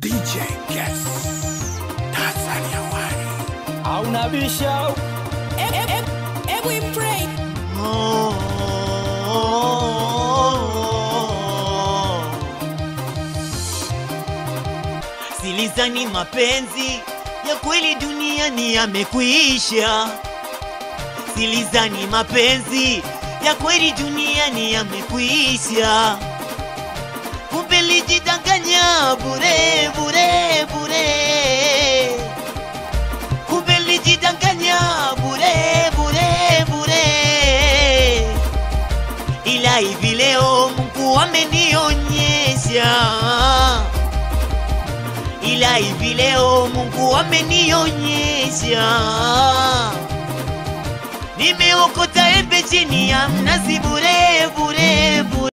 DJ Guess Tanzania wani hauna bisha we pray. Silizani mapenzi ya kweli duniani yamekwisha. Silizani mapenzi ya kweli duniani yamekwisha. Kumbe lijidanganya bure bure bure. Kumbe lijidanganya bure bure bure. Ila hivi leo Mungu amenionyesha. Ila hivi leo Mungu amenionyesha. Nimeokota embe chini ya mnazi bure bure bure.